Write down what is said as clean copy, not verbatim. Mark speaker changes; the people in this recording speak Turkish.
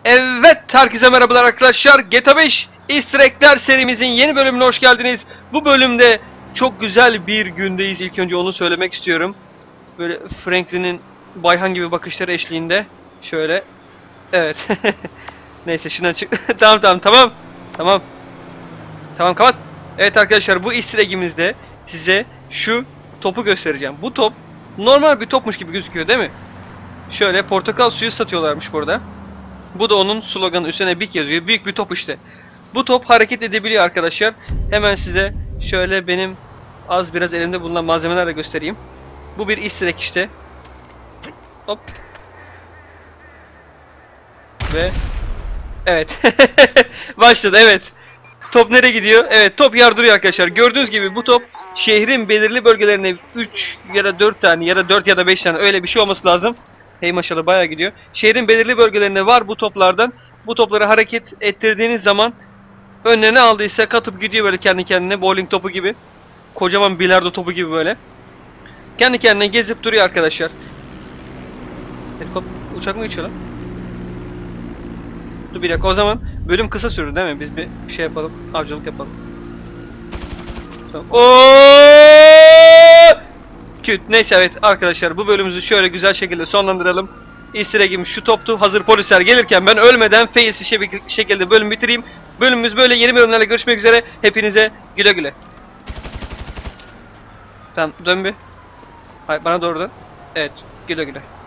Speaker 1: Evet, herkese merhabalar arkadaşlar. GTA 5 Easter Egg'ler serimizin yeni bölümüne hoş geldiniz. Bu bölümde çok güzel bir gündeyiz. İlk önce onu söylemek istiyorum. Böyle Franklin'in Bayhan gibi bakışları eşliğinde. Şöyle. Evet. Neyse şundan çık. Tamam. Tamam, kapat. Evet arkadaşlar, bu Easter Egg'imizde size şu topu göstereceğim. Bu top normal bir topmuş gibi gözüküyor değil mi? Şöyle portakal suyu satıyorlarmış burada. Bu da onun sloganı, üstüne Big yazıyor. Büyük bir top işte. Bu top hareket edebiliyor arkadaşlar. Hemen size şöyle benim az biraz elimde bulunan malzemelerle göstereyim. Bu bir easter egg işte. Hop. Ve evet. Başladı, evet. Top nereye gidiyor? Evet, top yardırıyor arkadaşlar. Gördüğünüz gibi bu top şehrin belirli bölgelerine 3 ya da 4 tane ya da 4 ya da 5 tane öyle bir şey olması lazım. Hey maşallah, bayağı gidiyor. Şehrin belirli bölgelerinde var bu toplardan. Bu topları hareket ettirdiğiniz zaman önüne ne aldıysa katıp gidiyor böyle kendi kendine, bowling topu gibi. Kocaman bilardo topu gibi böyle. Kendi kendine gezip duruyor arkadaşlar. Helikopter, uçak mı geçiyor lan? Dur bir dakika, o zaman bölüm kısa sürdü değil mi? Biz bir şey yapalım, avcılık yapalım. Tamam. Küt. Neyse, evet arkadaşlar, bu bölümümüzü şöyle güzel şekilde sonlandıralım. Easter egg'im şu toptu. Hazır polisler gelirken ben ölmeden failsiz şekilde bölüm bitireyim. Bölümümüz böyle, yeni bölümlerle görüşmek üzere. Hepinize güle güle. Tamam, dön bir. Hayır, bana doğru dön. Evet, güle güle.